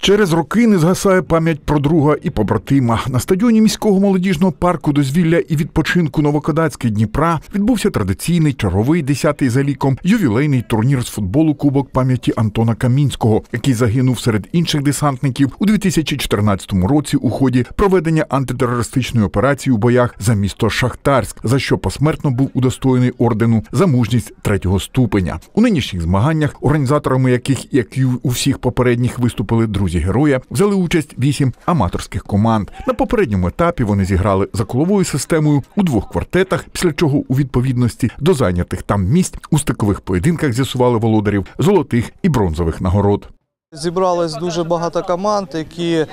Через роки не згасає пам'ять про друга і побратима. На стадіоні міського молодіжного парку дозвілля і відпочинку Новокодацький Дніпра відбувся традиційний черговий 10-й за ліком ювілейний турнір з футболу Кубок пам'яті Антона Камінського, який загинув серед інших десантників у 2014 році у ході проведення антитерористичної операції у боях за місто Шахтарськ, за що посмертно був удостоєний ордену за мужність 3-го ступеня. У нинішніх змаганнях, організаторами яких, як і у всіх попередніх, виступили друзі героя, взяли участь 8 аматорських команд. На попередньому етапі вони зіграли за коловою системою у 2 квартетах, після чого у відповідності до зайнятих там місць у стикових поєдинках з'ясували володарів золотих і бронзових нагород. Зібралось дуже багато команд, які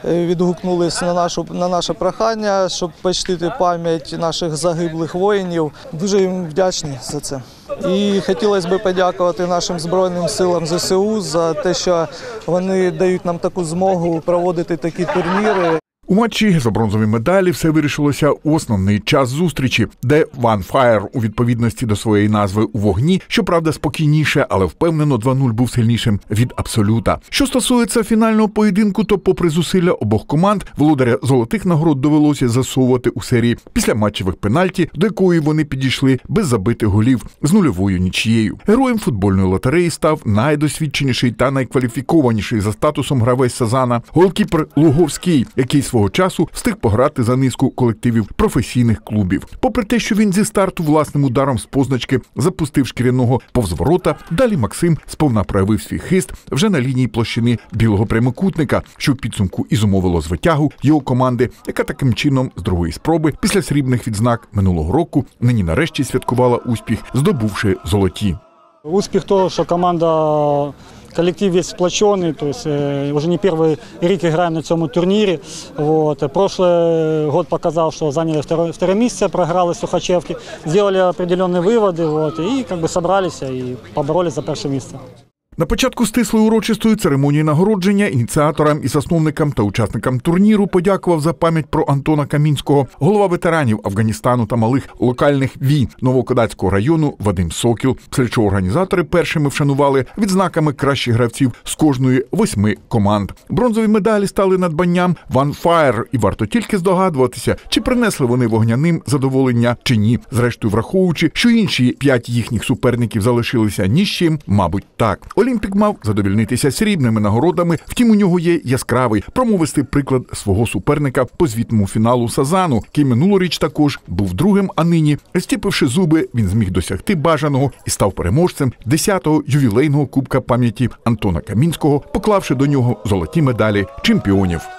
відгукнулися на наше прохання, щоб почтити пам'ять наших загиблих воїнів. Дуже їм вдячні за це. І хотілося б подякувати нашим Збройним силам ЗСУ за те, що вони дають нам таку змогу проводити такі турніри. У матчі за бронзові медалі все вирішилося у основний час зустрічі, де One Fire у відповідності до своєї назви у вогні, щоправда спокійніше, але впевнено 2-0 був сильнішим від Абсолюта. Що стосується фінального поєдинку, то попри зусилля обох команд, володаря золотих нагород довелося засовувати у серії після матчевих пенальті, до якої вони підійшли без забитих голів з нульовою нічією. Героєм футбольної лотереї став найдосвідченіший та найкваліфікованіший за статусом гравець Сазана голкіпер Луговський, який свого часу встиг пограти за низку колективів професійних клубів. Попри те, що він зі старту власним ударом з позначки запустив шкіряного повз ворота, далі Максим сповна проявив свій хист вже на лінії площини білого прямокутника, що в підсумку і зумовило звитягу його команди, яка таким чином з другої спроби після срібних відзнак минулого року нині нарешті святкувала успіх, здобувши золоті. Успіх того, що команда, коллектив весь сплоченный, то есть уже не первый рік играем на цьому турнире. Прошлый год показал, что заняли второе место, проиграли Сухачевки, сделали определенные выводы и собрались и поборолись за перше місце. На початку стислої урочистої церемонії нагородження ініціаторам і засновникам та учасникам турніру подякував за пам'ять про Антона Камінського голова ветеранів Афганістану та малих локальних війн Новокодацького району Вадим Сокіл, після чого організатори першими вшанували відзнаками кращих гравців з кожної 8 команд. Бронзові медалі стали надбанням One Fire, і варто тільки здогадуватися, чи принесли вони вогняним задоволення чи ні. Зрештою, враховуючи, що інші 5 їхніх суперників залишилися ні з чим, мабуть, так. Олімпік мав задовольнитися срібними нагородами, втім у нього є яскравий, промовистий приклад свого суперника по звітному фіналу Сазану, який минулоріч також був другим, а нині, стіпивши зуби, він зміг досягти бажаного і став переможцем 10-го ювілейного Кубка пам'яті Антона Камінського, поклавши до нього золоті медалі чемпіонів.